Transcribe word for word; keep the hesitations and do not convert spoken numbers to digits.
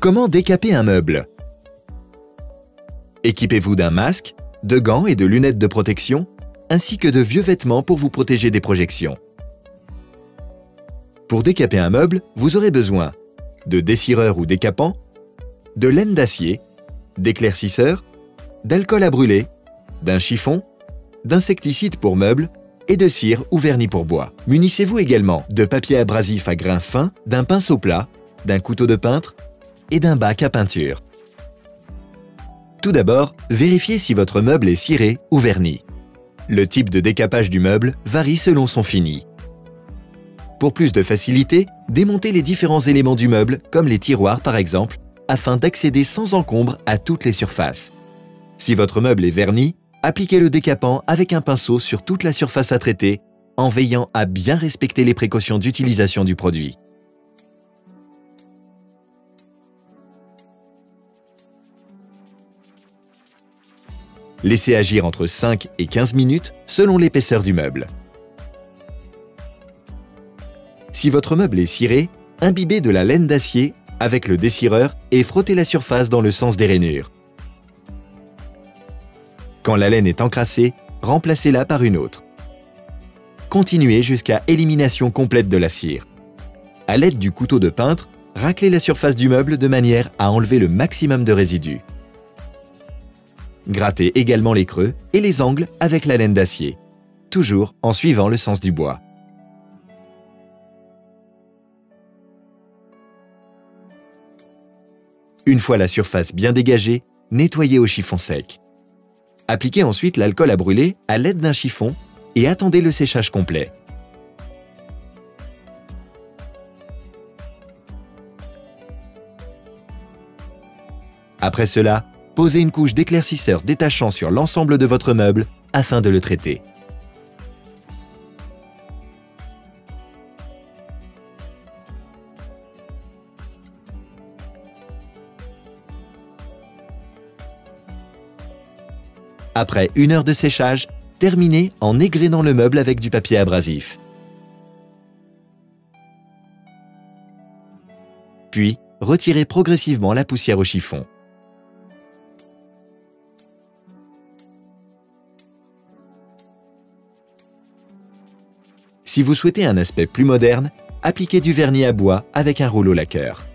Comment décaper un meuble? Équipez-vous d'un masque, de gants et de lunettes de protection, ainsi que de vieux vêtements pour vous protéger des projections. Pour décaper un meuble, vous aurez besoin de dessireur ou décapant, de laine d'acier, d'éclaircisseur, d'alcool à brûler, d'un chiffon, d'insecticide pour meubles et de cire ou vernis pour bois. Munissez-vous également de papier abrasif à grains fins, d'un pinceau plat, d'un couteau de peintre et d'un bac à peinture. Tout d'abord, vérifiez si votre meuble est ciré ou verni. Le type de décapage du meuble varie selon son fini. Pour plus de facilité, démontez les différents éléments du meuble, comme les tiroirs par exemple, afin d'accéder sans encombre à toutes les surfaces. Si votre meuble est verni, appliquez le décapant avec un pinceau sur toute la surface à traiter, en veillant à bien respecter les précautions d'utilisation du produit. Laissez agir entre cinq et quinze minutes selon l'épaisseur du meuble. Si votre meuble est ciré, imbibez de la laine d'acier avec le dessireur et frottez la surface dans le sens des rainures. Quand la laine est encrassée, remplacez-la par une autre. Continuez jusqu'à élimination complète de la cire. À l'aide du couteau de peintre, raclez la surface du meuble de manière à enlever le maximum de résidus. Grattez également les creux et les angles avec la laine d'acier, toujours en suivant le sens du bois. Une fois la surface bien dégagée, nettoyez au chiffon sec. Appliquez ensuite l'alcool à brûler à l'aide d'un chiffon et attendez le séchage complet. Après cela, posez une couche d'éclaircisseur détachant sur l'ensemble de votre meuble afin de le traiter. Après une heure de séchage, terminez en égrenant le meuble avec du papier abrasif. Puis, retirez progressivement la poussière au chiffon. Si vous souhaitez un aspect plus moderne, appliquez du vernis à bois avec un rouleau lacqueur.